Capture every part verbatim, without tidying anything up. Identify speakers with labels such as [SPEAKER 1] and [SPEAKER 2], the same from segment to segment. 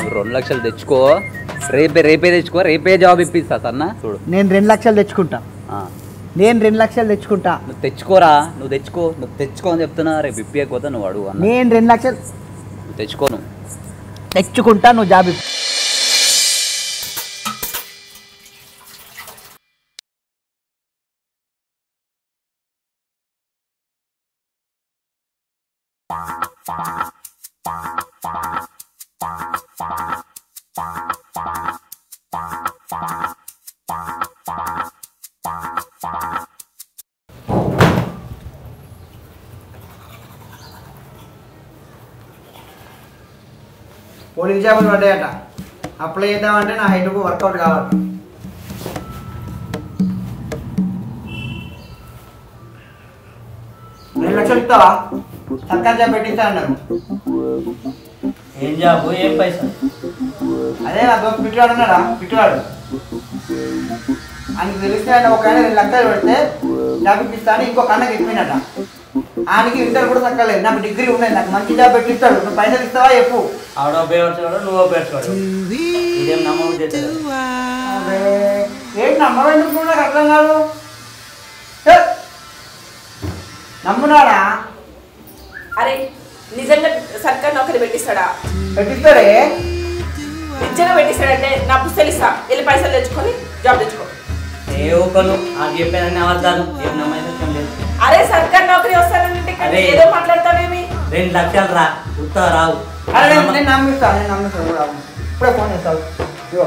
[SPEAKER 1] నువ్వు రెండు లక్షలు తెచ్చుకో, రేపే రేపే తెచ్చుకో, రేపే జాబ్ ఇప్పిస్తా సన్న చూడు.
[SPEAKER 2] నేను రెండు లక్షలు తెచ్చుకుంటా, నేను రెండు లక్షలు తెచ్చుకుంటా.
[SPEAKER 1] నువ్వు తెచ్చుకోరా, నువ్వు తెచ్చుకో, నువ్వు తెచ్చుకో అని చెప్తున్నా. రేపు ఇప్పియకపోతే నువ్వు అడుగు అన్న.
[SPEAKER 2] నేను రెండు లక్షలు
[SPEAKER 1] నువ్వు తెచ్చుకో, నువ్వు
[SPEAKER 2] తెచ్చుకుంటా, నువ్వు జాబ్ ఇప్పు. పోలీస్ జాబులు పడ్డాయట, అప్లై చేద్దామంటే నా హైట్కు వర్కౌట్ కావాలి. రెండు లక్షలు ఇస్తావా? సర్కార్ జాబ్ పెట్టిస్తా అన్నారు.
[SPEAKER 3] ఏం జాబు, ఏం పైసా?
[SPEAKER 2] అదే నా దోస్తు పిట్టువాడు ఉన్నాడా, పిట్టువాడు ఆయనకి తెలిస్తే ఆయన ఒక ఆయన రెండు లక్షలు పెడితే జాబ్ ఇప్పిస్తాను, ఇంకొక అన్నకి ఇప్పినట. ఆయనకి ఇంటర్ కూడా తగ్గలేదు, నాకు డిగ్రీ ఉన్నాయి, నాకు మంచి జాబ్ పెట్టిస్తాడు. నువ్వు పైసలు ఇస్తావా చెప్పు.
[SPEAKER 3] ఆవిడ ఉపయోగించాడు, నువ్వు ఉపయోగించాడు. ఇదేం నమ్మకం
[SPEAKER 2] అదే ఏంటి నమ్మకం, నాకు అర్థం కాదు. నమ్మునాడా?
[SPEAKER 4] అరే నిజంగా సర్కార్ నౌకరీ పెట్టిస్తాడా?
[SPEAKER 2] పెట్టిస్తాడే,
[SPEAKER 4] నిజంగా పెట్టిస్తాడంటే నా పుస్తలు ఇస్తా, వెళ్ళి పైసలు తెచ్చుకొని జాబ్ తెచ్చుకో.
[SPEAKER 3] ఏ ఒక్కరు అది చెప్పేదాన్ని అబద్ధాలు, ఏం నమ్మకం లేదు.
[SPEAKER 4] అరే సర్కార్ నౌకరీ వస్తానంటే ఏదో మాట్లాడతావేమి?
[SPEAKER 3] రెండు లక్షలు రా, ఉత్తా రావు.
[SPEAKER 2] అరే నేను నమ్మిస్తాను, నేను నమ్మిస్తాను. ఇప్పుడే ఫోన్ చేస్తావు. ఇగో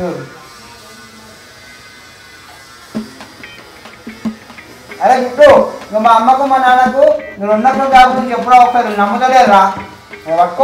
[SPEAKER 2] అరే గుట్టు, నువ్వు మా అమ్మకు మా నాన్నకు మీరు ఉన్నప్పుడు జాబ్ గురించి ఎప్పుడో ఒకసారి నమ్ముతలేదు రా, పట్టుకో.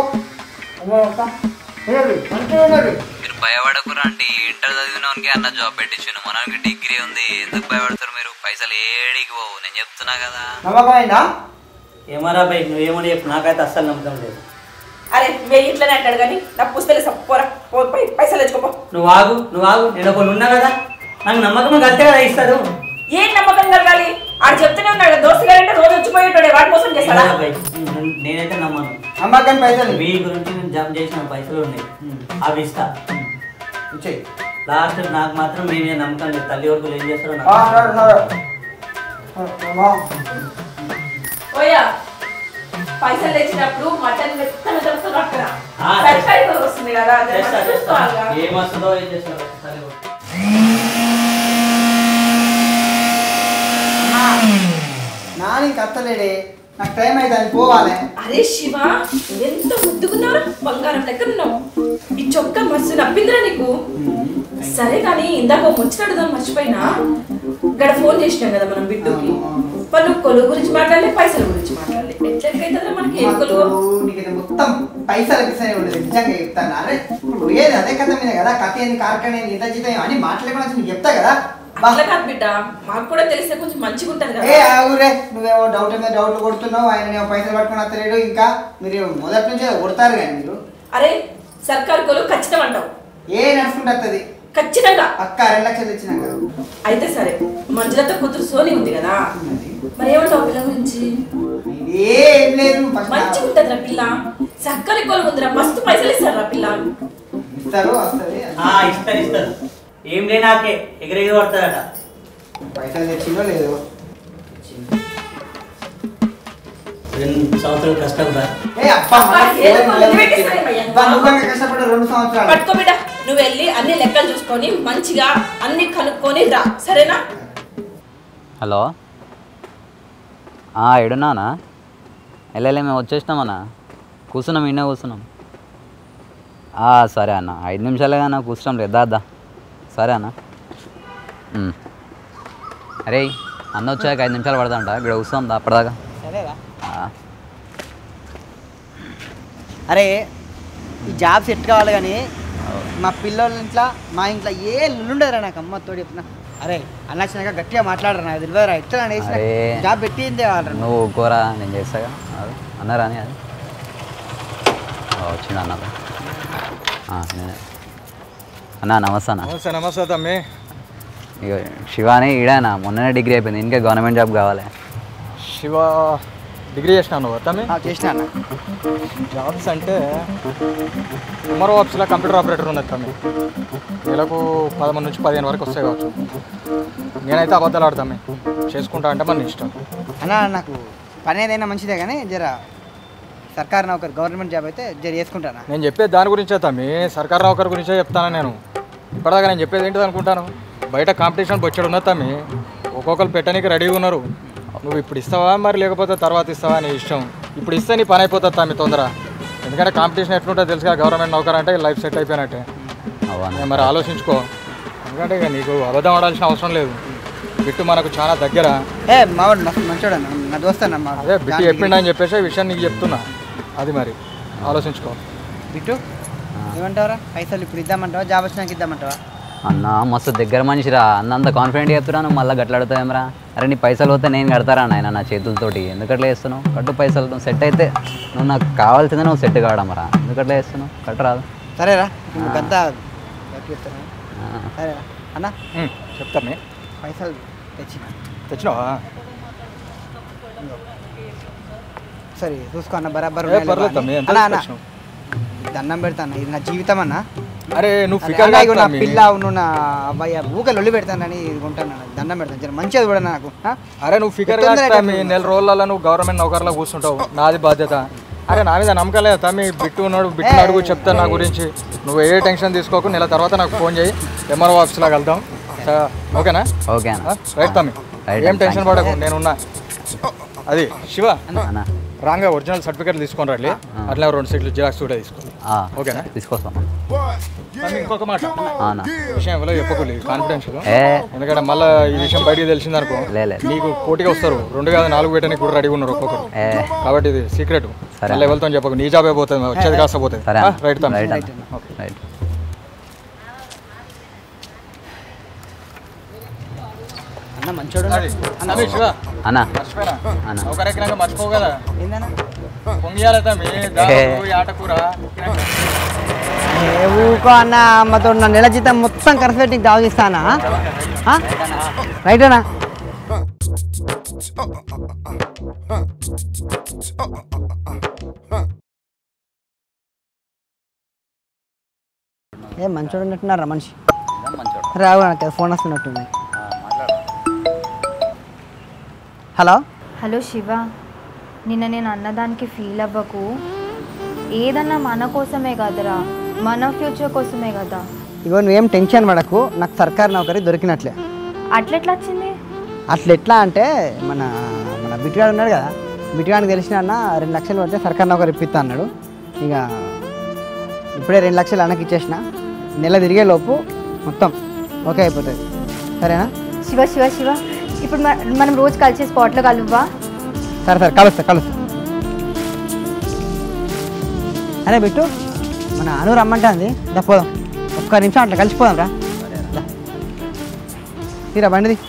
[SPEAKER 1] మీరు భయపడకురా అండి, ఇంటర్ చదివినోనికి అన్న జాబ్ పెట్టించాను, మనకి డిగ్రీ ఉంది, ఎందుకు భయపడతారు మీరు? పైసలు ఏడికి పోవు, నేను చెప్తున్నా కదా.
[SPEAKER 2] నమ్మకం అయిందా?
[SPEAKER 3] ఏమరా బై, నువ్వేమని చెప్పు, నాకైతే అస్సలు నమ్మకం లేదు.
[SPEAKER 4] అరే మే ఇట్లనే అంటాడు కానీ నా పుస్తలు ఇస్తా, పోరా పైసలు తెచ్చుకోపో.
[SPEAKER 3] నువ్వు ఆగు, నువ్వు ఆగు, నేను ఒకళ్ళు ఉన్నా కదా, నాకు నమ్మకం కలితే కదా ఇస్తారు.
[SPEAKER 4] ఏం నమ్మకం కలగాలి? ఆడు చెప్తూనే ఉన్నాడు, దోస్తు గారంటే రోజు వచ్చిపోయేటాడే, వాటి కోసం చేస్తాడా?
[SPEAKER 3] నేనైతే నమ్మను.
[SPEAKER 2] నమ్మకం పైసలు
[SPEAKER 3] మీ గురించి నేను జంప్ చేసిన పైసలు ఉన్నాయి, అవి ఇస్తా.
[SPEAKER 2] ఇచ్చేయి.
[SPEAKER 3] లాస్ట్ నాకు మాత్రం మేమే నమ్మకం లేదు, తల్లి వరకు ఏం చేస్తారో
[SPEAKER 4] ఓయా పైసలు తెచ్చినప్పుడు మటన్ మెత్తన తెలుసు అక్కడ వస్తుంది కదా,
[SPEAKER 3] ఏమొస్తుందో ఏం చేస్తారో.
[SPEAKER 2] నాని ఇంక అత్తలేడే, నాకు టైం అయితే అది పోవాలి.
[SPEAKER 4] అరే శివ ఎంత ముద్దుకున్నావు, బంగారం లెక్కనున్నావు. ఈ చొక్క మస్తు నప్పిందిరా నీకు. సరే కానీ ఇందాక ముచ్చటడుదాం మర్చిపోయినా, ఇక్కడ ఫోన్ చేసినాం కదా మనం బిడ్డుకి, వాళ్ళు కొలువు గురించి మాట్లాడలే, పైసల గురించి మాట్లాడలే. ఎట్లయితే మనకి ఏం కొలువు?
[SPEAKER 2] నీకు మొత్తం పైసలకి సరే ఉండదు, నిజంగా చెప్తాను. అరే ఇప్పుడు ఏది అదే కథ మీద కదా, కథ ఏంది, కార్ఖాన ఏంది, ఇంత జీతం అని మాట్లాడకుండా నీకు చెప్తా కదా.
[SPEAKER 4] అట్లా కాదు బిడ్డ, మాకు కూడా తెలిస్తే కొంచెం మంచిగా ఉంటుంది కదా.
[SPEAKER 2] ఏ ఆగురే, నువ్వేమో డౌట్ మీద డౌట్లు కొడుతున్నావు, ఆయన పైసలు పట్టుకుని వస్తలేడు. ఇంకా మీరు మొదటి నుంచి కొడతారు కానీ మీరు.
[SPEAKER 4] అరే సర్కార్ కొలువు ఖచ్చితం అంటావు? ఏ
[SPEAKER 2] నడుచుకుంటూ వస్తుంది
[SPEAKER 4] ఖచ్చితంగా.
[SPEAKER 2] అక్క రెండు లక్షలు తెచ్చినాక
[SPEAKER 4] అయితే సరే, మంజులతో కూతురు సోని ఉంది కదా, మరి ఏమంటావు పిల్ల గురించి?
[SPEAKER 2] ఏం లేదు,
[SPEAKER 4] మంచిగా ఉంటుంది రా పిల్ల, సర్కారీ కొలువు ఉందిరా, మస్తు పైసలు ఇస్తారు రా పిల్ల.
[SPEAKER 2] ఇస్తారు, వస్తుంది.
[SPEAKER 3] ఇస్తారు ఇస్తారు, ఏం లేనాకే ఎగిరెగిరి పడతాడట.
[SPEAKER 2] పైసలు తెచ్చిందో లేదు,
[SPEAKER 3] రెండు సంవత్సరాలు కష్టం రా.
[SPEAKER 2] కష్టపడ్డా రెండు సంవత్సరాలు.
[SPEAKER 4] పట్టుకో బిడ్డ, నువ్వు వెళ్ళి అన్ని లెక్కలు చూసుకొని మంచిగా అన్ని కనుక్కొని రా, సరేనా?
[SPEAKER 1] హలో, ఎడున్నానా? వెళ్ళలే, మేము వచ్చేసినామన్నా, కూర్చున్నాం, ఇన్నే కూర్చున్నాం. సరే అన్న, ఐదు నిమిషాలే అన్న, కూర్చున్నాం లేదు, దాదా. సరే అన్న. అరే అన్న వచ్చాక ఐదు నిమిషాలు పడతాంట, ఇక్కడ కూర్చోందా అప్పటిదాకా.
[SPEAKER 2] సరేరా. అరే ఈ జాబ్ సెట్ కావాలి కానీ మా పిల్లల ఇంట్లో మా ఇంట్లో ఏ ఉండదురా, నాకు అమ్మతో చెప్తున్నా. అరే అన్న వచ్చినాక గట్టిగా మాట్లాడరా, నాకు తెలియదురా ఎట్లా వేసిన జాబ్ పెట్టిందే వాళ్ళు.
[SPEAKER 1] నువ్వు కోరా, నేను చేస్తాగా అన్నారా అని. అది వచ్చింది అన్న. అన్నా నమస్తే అన్న.
[SPEAKER 5] నమస్తే. నమస్తే తమ్మి.
[SPEAKER 1] ఇక శివాని ఈడానా మొన్ననే డిగ్రీ అయిపోయింది, ఇంకా గవర్నమెంట్ జాబ్ కావాలి.
[SPEAKER 5] శివ డిగ్రీ చేసినాను తమ్మి
[SPEAKER 2] చేసిన అన్న.
[SPEAKER 5] జాబ్స్ అంటే ఎంఆర్ఓ ఆఫీస్లో కంప్యూటర్ ఆపరేటర్ ఉన్నది తమ్మి. నెలకు పదమూడు నుంచి పదిహేను వరకు వస్తాయి కావచ్చు. నేనైతే అబద్ధాలు ఆడతాను, చేసుకుంటా అంటే మన ఇష్టం
[SPEAKER 2] అన్న. నాకు పని ఏదైనా మంచిదే కానీ జర సర్కార్ నౌకర్ గవర్నమెంట్ జాబ్ అయితే జర చేసుకుంటాను.
[SPEAKER 5] నేను చెప్పేది దాని గురించే తమ్మి, సర్కార్ నౌకర్ గురించే చెప్తాను. నేను ఇప్పటిదాకా నేను చెప్పేది ఏంటిది అనుకుంటాను, బయట కాంపిటీషన్ బొచ్చడు ఉన్నది తమ్మి. ఒక్కొక్కరు పెట్టడానికి రెడీగా ఉన్నారు. నువ్వు ఇప్పుడు ఇస్తావా మరి లేకపోతే తర్వాత ఇస్తావా అని ఇష్టం. ఇప్పుడు ఇస్తే నీ పని అయిపోతుంది తమ్మి తొందర. ఎందుకంటే కాంపిటీషన్ ఎట్లుంటుందో తెలుసుగా, గవర్నమెంట్ నౌకర్ అంటే లైఫ్ సెట్ అయిపోయినట్టే. మరి ఆలోచించుకో, ఎందుకంటే ఇక నీకు అబద్ధం ఆడాల్సిన అవసరం లేదు. బిట్టు మనకు చాలా దగ్గర.
[SPEAKER 2] ఏ మావాడు మంచోడు నా దోస్తన్న.
[SPEAKER 5] అదే బిట్టు చెప్పిండు అని చెప్పేసి విషయం నీకు చెప్తున్నా. అది మరి ఆలోచించుకో.
[SPEAKER 2] బిట్టు ఏమంటావరా, పైసలు ఇప్పుడు ఇద్దామంటావా, జాబ్ వచ్చినాక ఇద్దామంటావా?
[SPEAKER 1] అన్న మస్తు దగ్గర మనిషిరా అన్న, అంత కాన్ఫిడెంట్గా చెప్తున్నాను, మళ్ళీ గట్ల అడుగుతావేమరా? అరే నీ పైసలు పోతే నేను కడతారా నాయన నా చేతులతోటి, ఎందుకట్లా చేస్తున్నావు? కట్టు పైసలు, నువ్వు సెట్ అయితే నువ్వు నాకు కావాల్సిందే, నువ్వు సెట్ కావడం రా, ఎందుకట్లా చేస్తున్నావు? కట్టరాదు.
[SPEAKER 2] సరేరా గంత సరేరా అన్న
[SPEAKER 5] చెప్తాను.
[SPEAKER 2] పైసలు తెచ్చిన
[SPEAKER 5] తెచ్చినావా?
[SPEAKER 2] సరే చూసుకో అన్న, బరాబర్ దండం పెడతాను, ఇది నా జీవితం అన్న.
[SPEAKER 5] అరే నువ్వు
[SPEAKER 2] నా పిల్ల నువ్వు నా అబ్బాయి ఊకలు ఒళ్ళు పెడతానని కొంటాను, దండం పెడతాను జర మంచిది కూడా నాకు.
[SPEAKER 5] అరే నువ్వు ఫికర్ నెల రోజులలో నువ్వు గవర్నమెంట్ నౌకర్లో కూర్చుంటావు, నాది బాధ్యత. అరే నా మీద నమ్మకం లేదా తమ్మి? బిట్టు ఉన్నాడు, బిట్టు అడుగు చెప్తాను నా గురించి. నువ్వు ఏ టెన్షన్ తీసుకోకు, నెల తర్వాత నాకు ఫోన్ చేయి, ఎంఆర్ఓ ఆఫీస్లో వెళ్తాం. ఓకేనా?
[SPEAKER 1] ఓకే
[SPEAKER 5] రైట్ తమ్మి, ఏం టెన్షన్ పడకు, నేనున్నా. అది శివ రాంగా ఒరిజినల్ సర్టిఫికేట్ తీసుకొని రండి, అట్లా రెండు సీట్లు జిరాక్స్ కూడా తీసుకోండి. ఓకేనా?
[SPEAKER 1] తీసుకొస్తాం.
[SPEAKER 5] ఇంకొక మాట, విషయం ఎవరో చెప్పకూడదు, కాన్ఫిడెన్షియల్. ఎందుకంటే మళ్ళీ ఈ విషయం బయటికి తెలిసిందనుకో నీకు పోటీగా వస్తారు, రెండు కాదు నాలుగు పెట్టడానికి కూడా రెడీగా ఉన్నారు ఒక్కొక్కరు. కాబట్టి ఇది సీక్రెట్, మళ్ళీ ఎవరితో చెప్పకు, నీ జాబ్ అయిపోతుంది, వచ్చేది కాస్త పోతుంది. రైట్ తమ్మి.
[SPEAKER 1] రైట్.
[SPEAKER 2] అన్న మంచోడు
[SPEAKER 1] అన్న
[SPEAKER 5] ఒకరెక్కినాక మర్చిపోవు కదా, పొంగియాలి తమ్మి ఆటకూర.
[SPEAKER 2] ఊకో అన్న, అమ్మతో నా నెల జీతం మొత్తం ఖర్చు పెట్టి దావ చేస్తానా? రైటేనా? ఏ మంచోడు ఉన్నట్టున్నారా మనిషి? రావు నాకు ఫోన్ వస్తున్నట్టుంది. హలో
[SPEAKER 6] హలో శివ, నిన్న నేను అన్నదానికి ఫీల్ అవ్వకు. ఏదన్నా మన కోసమే కదరా, మన ఫ్యూచర్ కోసమే కదా.
[SPEAKER 2] ఇగో నువ్వేం టెన్షన్ పడకు, నాకు సర్కార్ నౌకరీ దొరికినట్లే.
[SPEAKER 6] అట్లెట్లా వచ్చింది?
[SPEAKER 2] అట్లా ఎట్లా అంటే మన మన బిట్గాడు ఉన్నాడు కదా, బిట్గాడికి తెలిసిన అన్న రెండు లక్షలు పడితే సర్కార్ నౌకరీ ఇప్పిస్తా అన్నాడు. ఇక ఇప్పుడే రెండు లక్షలు అన్నకి ఇచ్చేసిన, నెల తిరిగే లోపు మొత్తం ఓకే అయిపోతుంది. సరేనా?
[SPEAKER 6] శివ శివ శివ ఇప్పుడు మనం రోజు కలిసే స్పాట్లో కలువ్వా?
[SPEAKER 2] సరే సరే కలుస్తా కలుస్తా. అరే బిట్టు, మన అను రమ్మంటుంది, దా పోదాం, ఒక్క నిమిషం అట్లా కలిసిపోదాం రా. తీరా బండిది.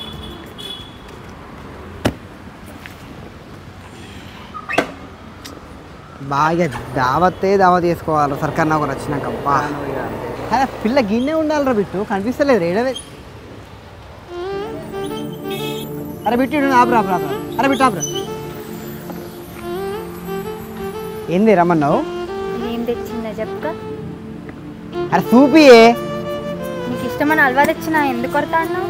[SPEAKER 2] బాగా దావతే దావత్ చేసుకోవాలి సర్కార్ నౌకరు వచ్చినాక. బా అదే పిల్ల గిన్నె ఉండాలిరా బిట్టు, కనిపిస్తలేదు రేడవే. అరే బిట్టు ఆపురా ఆపురా ఆపురా. అరే బిట్టు ఆపురా. ఏంది రమ్మన్నావు?
[SPEAKER 6] ఏం తెచ్చిందా చెప్పుక.
[SPEAKER 2] అరే చూపియే.
[SPEAKER 6] నీకు ఇష్టమని అల్వా తెచ్చినా, ఎందుకు కొడతా అన్నావు?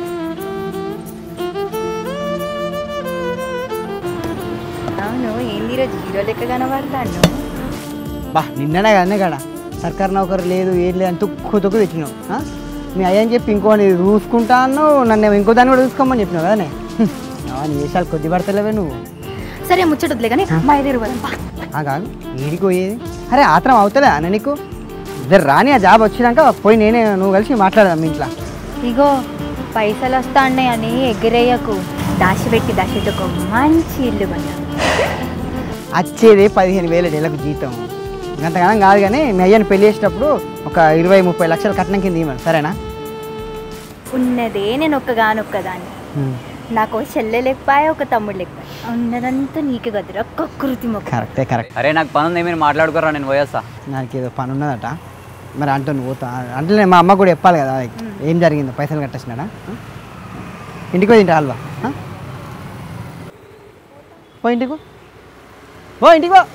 [SPEAKER 6] అవును, ఏంది ఈరోజు హీరో లెక్క కనబడతాను.
[SPEAKER 2] బా నిన్ననే కానీ కాడ సర్కార్ నౌకరు లేదు ఏం లేదు అని తుక్కు తుక్కు తెచ్చినావు. మీ అయ్యని చెప్పి ఇంకోని చూసుకుంటాను, నన్ను ఇంకో దాన్ని కూడా చూసుకోమని చెప్పినావు కదనే. నీ వేషాలు కొద్ది పడతలేవే నువ్వు.
[SPEAKER 6] సరే ముచ్చటద్దులే కానీ మా ఎదురు
[SPEAKER 2] కాదు ఏడికి పోయేది. అరే ఆత్రం అవుతుందా అన్న నీకు? ఇద్దరు రాని ఆ జాబ్ వచ్చినాక పోయి నేనే నువ్వు కలిసి మాట్లాడదాం మీ ఇంట్లో.
[SPEAKER 6] ఇగో పైసలు వస్తా అన్నాయి అని ఎగిరేయకు, దాచిపెట్టి దాచిపెట్టి ఒక మంచి ఇల్లు కొన్నా.
[SPEAKER 2] వచ్చేది పదిహేను వేల నెలకు జీతం, గంతగానం కాదు కానీ మీ అయ్యని పెళ్లి చేసేటప్పుడు ఒక ఇరవై ముప్పై లక్షలు కట్నం కింద ఇవ్వను. సరేనా?
[SPEAKER 6] ఉన్నదే నేను ఒక్కగానొక్కదాన్ని, నాకు చెల్లె లేకపోయా ఒక తమ్ముడు లేకపోయా, ఉన్నదంతా నీకు కదరా కృతి మొక్క.
[SPEAKER 2] కరెక్టే కరెక్ట్.
[SPEAKER 1] అరే నాకు పని ఉంది, మీరు మాట్లాడుకోరా, నేను పోయేస్తా.
[SPEAKER 2] నాకు ఏదో పని ఉన్నదట, మరి అంటూ నువ్వు పోతా అంటే నేను మా అమ్మ కూడా చెప్పాలి కదా ఏం జరిగిందో. పైసలు కట్టేసినాడా? ఇంటికి పోయి తింటా హల్వా. పోయి ఇంటికి ఓ ఇంటికి పో.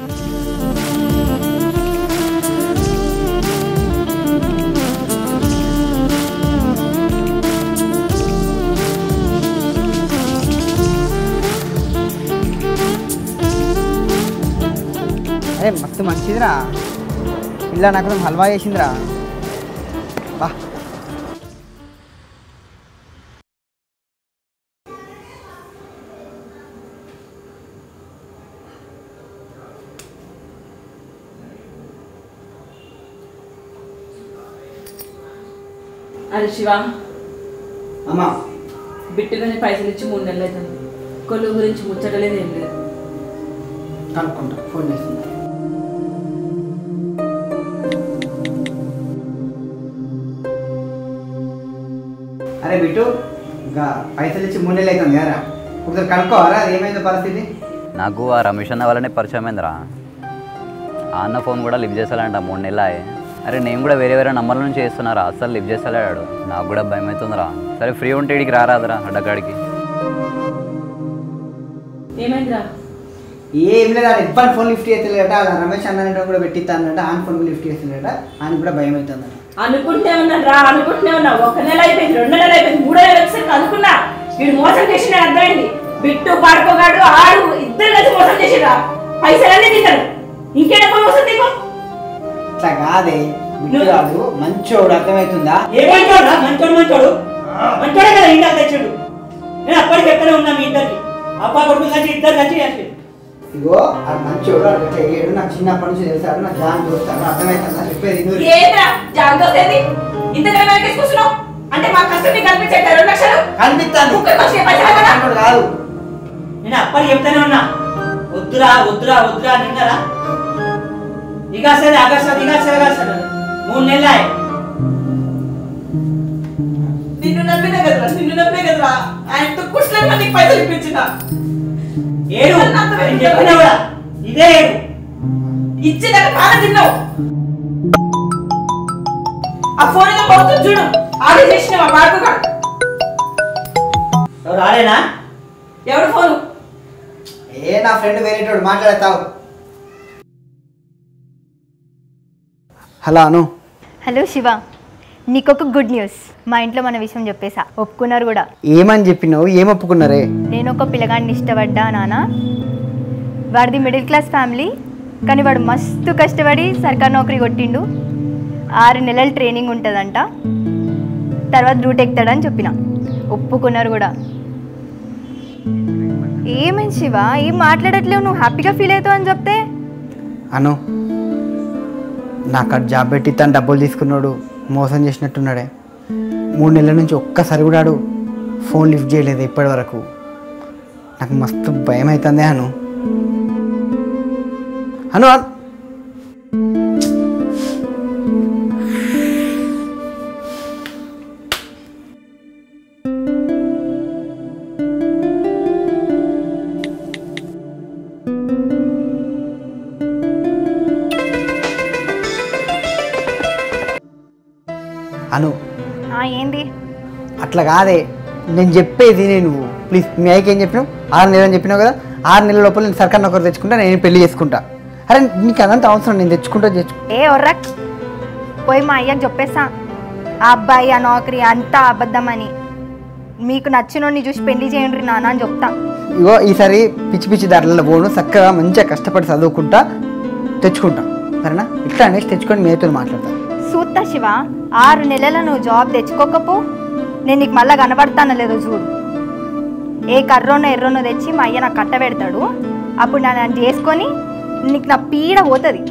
[SPEAKER 2] అరే మస్తు మంచిదిరా, ఇలా నాకు హల్వా చేసిందిరా. బా
[SPEAKER 4] అరే శివ,
[SPEAKER 2] అమ్మా
[SPEAKER 4] బిట్టుగానే పైసలు ఇచ్చి మూడు నెలలు అవుతుంది. కొలువు గురించి ముచ్చటలేదు ఏం లేదు.
[SPEAKER 2] కనుక్కుంటా, ఫోన్ చేస్తున్నా. అరే బిట్టు, ఇంకా పైసలు ఇచ్చి మూడు నెలలు అవుతుంది కదా, ఒకసారి కనుక్కోవాలా అది ఏమైందో పరిస్థితి?
[SPEAKER 1] నాకు ఆ రమేష్ అన్న వాళ్ళనే పరిచయం అయిందిరా. ఆ అన్న ఫోన్ కూడా లిఫ్ట్ చేస్తాడంట మూడు నెలలు అయ్యి. అరే నేను కూడా వేరే వేరే నంబర్ల నుంచి చేస్తున్నారా, అస్సలు లిఫ్ట్ చేస్తలేడు. నాకు కూడా భయం అవుతుందిరా. సరే ఫ్రీ ఉంటే ఇడికి రారాదురా అడ్డకాడికి.
[SPEAKER 4] ఏమైందిరా?
[SPEAKER 2] ఏం లేదు, అది ఎప్పుడు ఫోన్ లిఫ్ట్ చేస్తలేట. అలా రమేష్ అన్న కూడా పెట్టిస్తానట, ఆయన ఫోన్ లిఫ్ట్ చేస్తలేట. ఆయన కూడా భయం అవుతుందట.
[SPEAKER 4] అనుకుంటే ఉన్నాను రా, అనుకుంటే ఉన్నా. ఒక నెల అయిపోయింది, రెండు నెలలు అయిపోయింది, మూడో నెల వచ్చేసరికి అనుకున్నా వీడు మోసం చేసిన అర్థమైంది. బిట్టు పాడుకోగాడు ఆడు ఇద్దరు కలిసి మోసం చేసిరా. పైసలన్నీ తింటారు, ఇంకేటప్పుడు మోసం తీకో.
[SPEAKER 2] అట్లా కాదే, బిట్టుగాడు మంచోడు, అర్థమవుతుందా?
[SPEAKER 3] ఏమంటాడు మంచోడు? మంచోడు మంచోడే కదా ఇంట్లో తెచ్చాడు. నేను అప్పటికి ఎక్కడే ఉన్నా మీ ఇద్దరికి. అప్ప కొడుకు కలిసి ఇద్దరు కలిసి చేసి
[SPEAKER 2] ఇగో అది మంచోడు, అట్లా చేయడు. నాకు చిన్నప్పటి నుంచి తెలుసాడు, నాకు జాన్ చూస్తాడు, అర్థమవుతుందా చెప్పేది?
[SPEAKER 4] ఏంద్రా జాగ్రత్తది ఇంతగా వెనకేసి కూర్చున్నావు అంటే మా కష్టం నీకు కనిపించేట రెండు లక్షలు
[SPEAKER 2] కనిపిస్తాను కాదు.
[SPEAKER 3] నేను అప్పటికి చెప్తానే ఉన్నా, వద్దురా వద్దురా వద్దురా అని విన్నారా? ఇక సరే అగస్తా ఇక సరే అగస్తా మూడు నెలలు
[SPEAKER 4] నిన్ను నమ్మిన కదరా, నిన్ను నమ్మే కదరా ఆయనతో కుట్లన్నా నీకు పైసలు ఇప్పించిన.
[SPEAKER 3] ఏడు నేను చెప్పినా కూడా ఇదే ఏడు
[SPEAKER 4] ఇచ్చేదాకా బాగా తిన్నావు. ఆ ఫోన్ ఏదో పోతుంది చూడు, ఆడే చేసినావా పాడుకోగాడు.
[SPEAKER 3] ఎవరు రాలేనా?
[SPEAKER 4] ఎవడు ఫోను?
[SPEAKER 2] ఏ నా ఫ్రెండ్ వేరేటోడు, మాట్లాడతావు. హలో అను.
[SPEAKER 6] హలో శివ, నీకొక గుడ్ న్యూస్. మా ఇంట్లో మన విషయం చెప్పేసా, ఒప్పుకున్నారు కూడా.
[SPEAKER 2] ఏమని చెప్పినావు? ఏం ఒప్పుకున్నారే?
[SPEAKER 6] నేను ఒక పిల్లగాడిని ఇష్టపడ్డా నాన్న. వాడిది మిడిల్ క్లాస్ ఫ్యామిలీ, కానీ వాడు మస్తు కష్టపడి సర్కార్ నౌకరీ కొట్టిండు. ఆరు నెలల ట్రైనింగ్ ఉంటుందంట, తర్వాత డ్యూటీ ఎక్కుతాడని చెప్పిన. ఒప్పుకున్నారు కూడా. ఏమైంది శివ, ఏం మాట్లాడట్లేవు? నువ్వు హ్యాపీగా ఫీల్ అవుతావు అని చెప్తే.
[SPEAKER 2] అను, నాకు అటు జాబ్ పెట్టి తను డబ్బులు తీసుకున్నాడు, మోసం చేసినట్టున్నాడే. మూడు నెలల నుంచి ఒక్కసారి కూడా ఆడు ఫోన్ లిఫ్ట్ చేయలేదు ఇప్పటి వరకు. నాకు మస్తు భయం అవుతుంది అను. అను అను
[SPEAKER 6] ఏంది
[SPEAKER 2] అట్లా కాదే, నేను చెప్పేది నేను ప్లీజ్. మీ అయ్యకి ఏం చెప్పినావు? ఆరు నెలలు అని చెప్పినావు కదా, ఆరు నెలల లోపల నేను సర్కార్ నౌకరీ తెచ్చుకుంటా, నేను పెళ్లి చేసుకుంటా. అరే నీకు అదంతా అవసరం, నేను తెచ్చుకుంటా తెచ్చు
[SPEAKER 6] ఏ ఒర్రక్ పోయి మా అయ్యకి చెప్పేస్తా, ఆ అబ్బాయి ఆ నౌకరీ అంతా అబద్ధమని. మీకు నచ్చినోడిని చూసి పెళ్లి చేయండి నాన్న అని చెప్తా.
[SPEAKER 2] ఇగో ఈసారి పిచ్చి పిచ్చి దారిలో పోను, చక్కగా మంచిగా కష్టపడి చదువుకుంటా, తెచ్చుకుంటా. సరేనా? ఇట్లా అనేసి తెచ్చుకొని మీతో మాట్లాడతా.
[SPEAKER 6] సూత్తా శివ, ఆరు నెలల నువ్వు జాబ్ తెచ్చుకోకపో, నేను నీకు మళ్ళీ కనబడతాను లేదో చూడు. ఏ కర్రోనో ఎర్రోనో తెచ్చి మా అయ్య నాకు కట్ట పెడతాడు, అప్పుడు నన్ను చేసుకొని నీకు నా పీడ పోతుంది.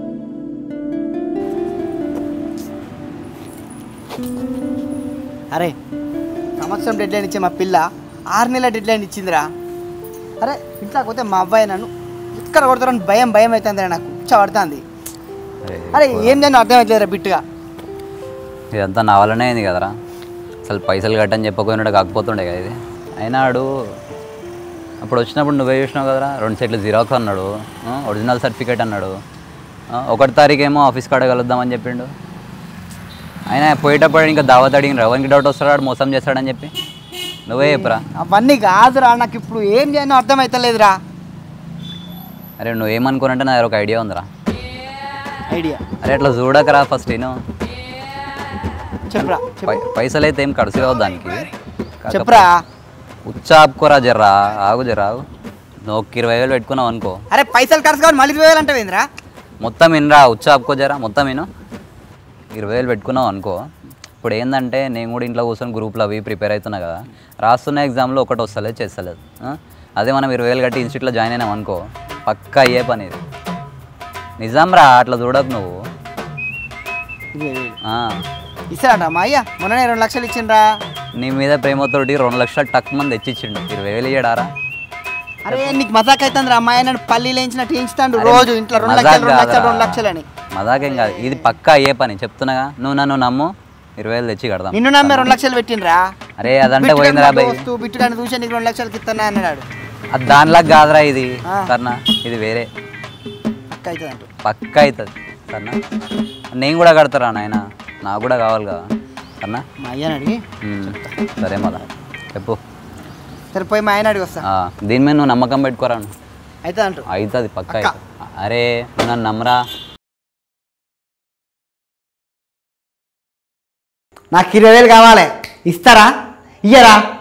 [SPEAKER 2] అరే సంవత్సరం డెడ్ లైన్ ఇచ్చే మా పిల్ల ఆరు నెలల డెడ్ లైన్ ఇచ్చిందిరా. అరే ఇంట్లోకి పోతే మా అబ్బాయి నన్ను ఇక్కడ కొడతారని భయం భయం అవుతుంది, నాకు పడుతుంది. అరే ఏం నేను అర్థమవుతలేదురా బిట్టుగా.
[SPEAKER 1] ఇదంతా నా వల్లనే అయింది కదరా. అసలు పైసలు కట్టని చెప్పకపోయినాడు కాకపోతుండే కదా ఇది. అయినా ఆడు అప్పుడు వచ్చినప్పుడు నువ్వే చూసినావు కదరా, రెండు సెట్లు జిరాక్స్ అన్నాడు, ఒరిజినల్ సర్టిఫికేట్ అన్నాడు. ఒకటి తారీఖు ఏమో ఆఫీస్ కాడ కలుద్దామని చెప్పిండు. అయినా పోయేటప్పుడు ఇంకా దావత్ అడిగిన ఎవరికి డౌట్ వస్తాడు మోసం చేస్తాడని చెప్పి. నువ్వే చెప్పురా.
[SPEAKER 2] అవన్నీ కాదురా, నాకు ఇప్పుడు ఏం చేయనో అర్థమవుతలేదురా.
[SPEAKER 1] అరే నువ్వు ఏమనుకోనంటే నా దగ్గర ఒక ఐడియా ఉందిరా.
[SPEAKER 2] ఐడియా
[SPEAKER 1] అరే అట్లా చూడకరా ఫస్ట్ నేను
[SPEAKER 2] చెప్పరా
[SPEAKER 1] పైసలు అయితే ఏం ఖర్చు కావద్దు దానికి.
[SPEAKER 2] చెప్పరా
[SPEAKER 1] ఉచ్చా ఆపుకోరా జర్రా, ఆగు జర్రా ఆగు. నువ్వు ఒక ఇరవై వేలు పెట్టుకున్నావు అనుకో.
[SPEAKER 2] అరే పైసలు ఖర్చు కావాలి మళ్ళీ ఇరవై వేలు అంటే ఏంద్రా?
[SPEAKER 1] మొత్తం ఇన్రా, ఉచ్చా ఆపుకో జరా మొత్తం విను. ఇరవై వేలు పెట్టుకున్నావు అనుకో. ఇప్పుడు ఏంటంటే నేను కూడా ఇంట్లో కూర్చొని గ్రూప్లో అవి ప్రిపేర్ అవుతున్నా కదా, రాస్తున్న ఎగ్జామ్లో ఒకటి వస్తలేదు చేస్తలేదు. అదే మనం ఇరవై వేలు కట్టి ఇన్స్టిట్యూట్లో జాయిన్ అయినాం అనుకో, పక్కా అయ్యే పని ఇది. నిజం రా, అట్లా చూడకు నువ్వు.
[SPEAKER 2] ఇస్తారట మా అయ్యా మొన్ననే రెండు లక్షలు ఇచ్చిండ్రా.
[SPEAKER 1] నీ మీద ప్రేమతోటి రెండు లక్షలు టక్ మంది తెచ్చిచ్చిండు, ఇరవై వేలు ఇయ్యడారా?
[SPEAKER 2] అరే నీకు మజాక్ అవుతుంది రా, అమ్మాయి నన్ను పల్లీలు వేయించినట్టు వేయించుతాడు రోజు ఇంట్లో రెండు లక్షలు రెండు లక్షలు రెండు లక్షలు అని.
[SPEAKER 1] మజాకేం కాదు, ఇది పక్కా అయ్యే పని చెప్తున్నాగా. నువ్వు నన్ను నమ్ము, ఇరవై వేలు తెచ్చి కడదాం.
[SPEAKER 2] నిన్ను నమ్మే రెండు లక్షలు పెట్టిండ్రా.
[SPEAKER 1] అరే అదంటే పోయిందిరా బాయ్,
[SPEAKER 2] బిట్టుగాని చూసి నీకు రెండు లక్షలకి ఇస్తాను అన్నాడు.
[SPEAKER 1] అది దానిలాగా కాదురా, ఇది సరేనా, ఇది వేరే
[SPEAKER 2] పక్క అవుతుంది అంటూ
[SPEAKER 1] పక్కా అవుతుంది సరేనా. నేను కూడా కడతారా నాయన, నాకు కూడా కావాలి కదా సరేనా.
[SPEAKER 2] మా అయ్యని అడిగి
[SPEAKER 1] సరే మళ్ళా చెప్పు.
[SPEAKER 2] సరే పోయి మా ఆయన అడిగి వస్తా.
[SPEAKER 1] దీని మీద నువ్వు నమ్మకం పెట్టుకోరా.
[SPEAKER 2] అవుతుంది అంటూ
[SPEAKER 1] అవుతుంది పక్కా అవుతుంది. అరే నువ్వు నన్ను నమ్మరా.
[SPEAKER 2] నాకు ఇరవై వేలు కావాలి, ఇస్తారా? ఇయ్యరా?